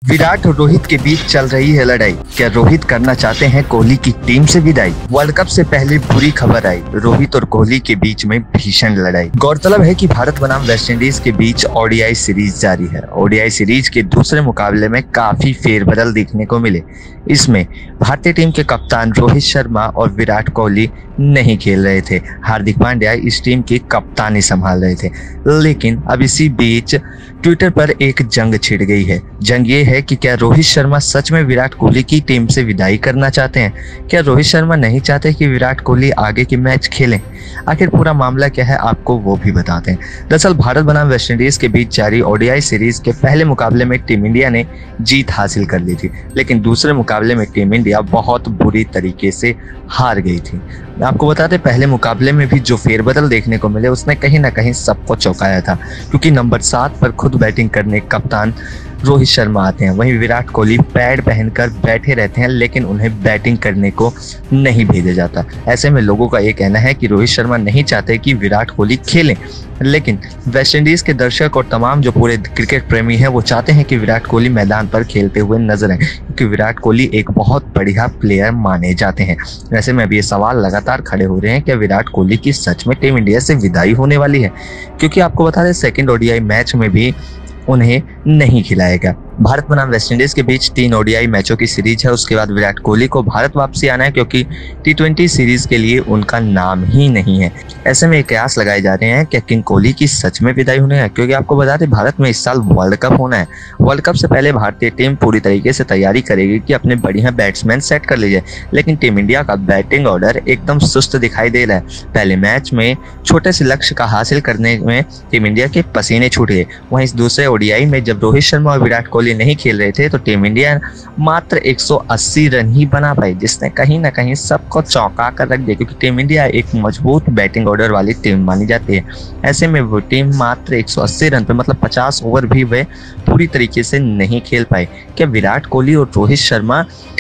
विराट और रोहित के बीच चल रही है लड़ाई। क्या रोहित करना चाहते हैं कोहली की टीम से विदाई? वर्ल्ड कप से पहले बुरी खबर आई, रोहित और कोहली के बीच में भीषण लड़ाई। गौरतलब है कि भारत बनाम वेस्टइंडीज के बीच ओडीआई सीरीज जारी है। ओडीआई सीरीज के दूसरे मुकाबले में काफी फेरबदल देखने को मिले। इसमें भारतीय टीम के कप्तान रोहित शर्मा और विराट कोहली नहीं खेल रहे थे। हार्दिक पांड्या इस टीम की कप्तानी संभाल रहे थे। लेकिन अब इसी बीच ट्विटर पर एक जंग छिड़ गई है। जंग ये है कि क्या रोहित शर्मा सच में विराट कोहली की टीम से विदाई करना चाहते हैं? क्या रोहित शर्मा नहीं चाहते कि विराट कोहली आगे के मैच खेलें? आखिर पूरा मामला क्या है, आपको वो भी बताते हैं। दरअसल भारत बनाम वेस्टइंडीज के बीच जारी ओडीआई सीरीज के पहले मुकाबले में टीम इंडिया ने जीत हासिल कर ली थी, लेकिन दूसरे मुकाबले में टीम इंडिया बहुत बुरी तरीके से हार गई थी। आपको बता दें, पहले मुकाबले में भी जो फेरबदल देखने को मिले उसने कहीं ना कहीं सबको चौंकाया था, क्योंकि नंबर 7 पर खुद बैटिंग करने कप्तान रोहित शर्मा आते हैं। वहीं विराट कोहली पैड पहनकर बैठे रहते हैं, लेकिन उन्हें बैटिंग करने को नहीं भेजा जाता। ऐसे में लोगों का ये कहना है कि रोहित शर्मा नहीं चाहते कि विराट कोहली खेलें, लेकिन वेस्टइंडीज के दर्शक और तमाम जो पूरे क्रिकेट प्रेमी हैं वो चाहते हैं कि विराट कोहली मैदान पर खेलते हुए नजर आए, क्योंकि विराट कोहली एक बहुत बढ़िया प्लेयर माने जाते हैं। ऐसे में अब ये सवाल लगातार खड़े हो रहे हैं कि विराट कोहली की सच में टीम इंडिया से विदाई होने वाली है, क्योंकि आपको बता दें सेकंड ओडीआई मैच में भी उन्हें नहीं खिलाएगा। भारत बनाम वेस्टइंडीज के बीच 3 ओडीआई मैचों की सीरीज है। उसके बाद विराट कोहली को भारत वापसी आना है, क्योंकि टी20 सीरीज के लिए उनका नाम ही नहीं है। ऐसे में कयास लगाए जा रहे हैं कि किंग कोहली की सच में विदाई होने है, क्योंकि आपको बता दें भारत में इस साल वर्ल्ड कप होना है। वर्ल्ड कप से पहले भारतीय टीम पूरी तरीके से तैयारी करेगी कि अपने बढ़िया बैट्समैन सेट कर लीजिए, लेकिन टीम इंडिया का बैटिंग ऑर्डर एकदम सुस्त दिखाई दे रहा है। पहले मैच में छोटे से लक्ष्य का हासिल करने में टीम इंडिया के पसीने छूट गए। वहीं इस दूसरे ओडीआई में जब रोहित शर्मा और विराट कोहली नहीं खेल रहे थे तो टीम इंडिया मात्र 180 रन ही बना पाई, जिसने कहीं ना कहीं सबको चौंका कर रख दिया, क्योंकि टीम इंडिया एक मजबूत बैटिंग ऑर्डर वाली टीम मानी जाती है। ऐसे में वो टीम मात्र 180 रन पे, मतलब 50 ओवर भी वे पूरी तरीके से नहीं खेल पाए। क्या विराट कोहली और रोहित शर्मा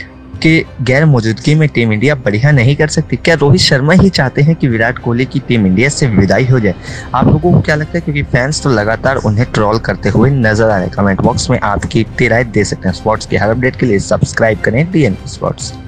के गैर मौजूदगी में टीम इंडिया बढ़िया नहीं कर सकती? क्या रोहित शर्मा ही चाहते हैं कि विराट कोहली की टीम इंडिया से विदाई हो जाए? आप लोगों को क्या लगता है? क्योंकि फैंस तो लगातार उन्हें ट्रोल करते हुए नजर आ रहे हैं। कमेंट बॉक्स में आपकी राय दे सकते हैं। स्पोर्ट्स की हर अपडेट के लिए सब्सक्राइब करें DN स्पोर्ट्स।